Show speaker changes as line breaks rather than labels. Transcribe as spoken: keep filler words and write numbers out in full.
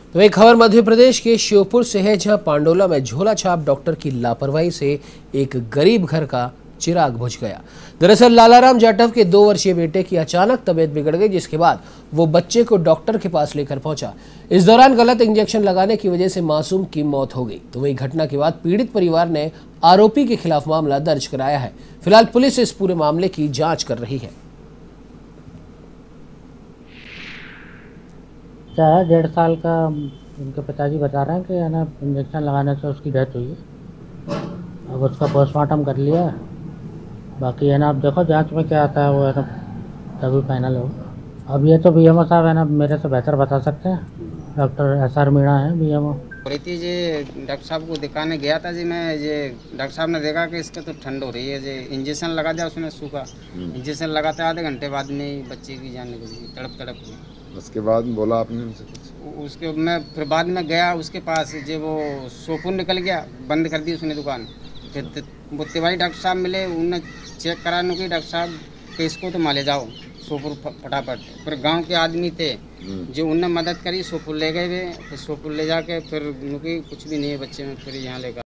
तो एक खबर मध्य प्रदेश के श्योपुर से है, जहां पांडोला में झोला छाप डॉक्टर की लापरवाही से एक गरीब घर का चिराग बुझ गया। दरअसल लालाराम जाटव के दो वर्षीय बेटे की अचानक तबीयत बिगड़ गई, जिसके बाद वो बच्चे को डॉक्टर के पास लेकर पहुंचा। इस दौरान गलत इंजेक्शन लगाने की वजह से मासूम की मौत हो गई। तो वही घटना के बाद पीड़ित परिवार ने आरोपी के खिलाफ मामला दर्ज कराया है। फिलहाल पुलिस इस पूरे मामले की जाँच कर रही है।
है डेढ़ साल का, उनके पिताजी बता रहे हैं कि है ना इंजेक्शन लगाने से उसकी डेथ हुई है। अब उसका पोस्टमार्टम कर लिया है, बाकी है ना अब देखो जांच में क्या आता है वो है ना तभी फाइनल हो। अब ये तो बीएमओ साहब है ना मेरे से बेहतर बता सकते हैं। डॉक्टर एस आर मीणा है बीएमओ।
प्रीति जी डॉक्टर साहब को दिखाने गया था जी मैं। ये डॉक्टर साहब ने देखा कि इसका तो ठंड हो रही है, जी इंजेक्शन लगा दिया उसने सूखा। इंजेक्शन लगाते आधे घंटे बाद में ही बच्चे की जान निकल गई, तड़प तड़प गई।
उसके बाद बोला आपने उनसे कुछ?
उसके मैं फिर बाद में गया उसके पास, जो वो सोपुर निकल गया, बंद कर दी उसने दुकान। फिर वो तिवारी डॉक्टर साहब मिले, उन्होंने चेक कराने की डॉक्टर साहब कि इसको तो माले जाओ सोपुर फटाफट। फिर गांव के आदमी थे जो उनने मदद करी, सोपुर ले गए वे। फिर सोपुर ले जाके फिर उनकी कुछ भी नहीं है बच्चे में, फिर यहाँ लेकर